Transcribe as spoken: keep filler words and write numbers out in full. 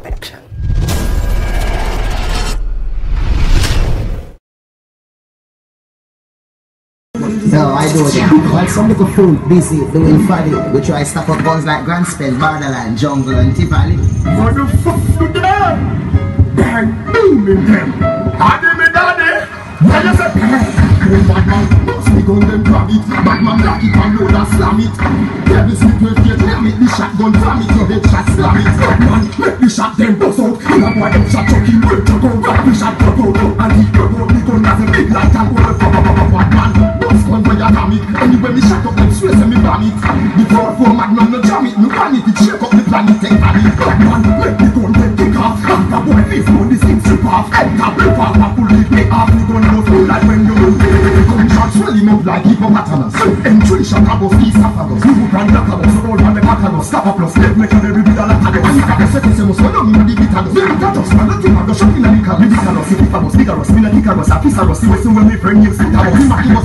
Action. No, I do that. While some little fool busy doing folly, we try stuff up guns like Grand Spell, Borderland, Jungle and Tivoli. What the fuck to them? Bang, boom in them. Daddy me daddy. Why you say bang? Batman, bust me gun them grab it. Batman black it and load and slam it. Devil sleep with gate, let me the shotgun jam it. Your head shot slam it. Batman, make the shot them bust out. In a boy them shot chuck him break to go. Back the shot to go out. And he go out, the gun has a big light and go the fuck up up Batman. Bust gun where you jam it. Anyway me shot up them straight and me bam it. The four four Magnum no jam it. Me panic it, shake up the planet, take panic. Batman, make the gun get kick off. And the boy face on this thing strip off. And the break off and pull it pay off. The gun goes through like when you come shot swelling up like hippopotamus. Entry shot above east Africa. You can knock about so all man the Macanos. Stop up plus let make every bit of la Tados. And you can set it semus when I'm in the Vitanos. The Vitanos, man nothing I go shopping in the car. The Vitanos, the Vitanos, Vitanos, Vitanos, Vitanos, Vitanos, Vitanos, Vitanos, when me bring you sit down. You make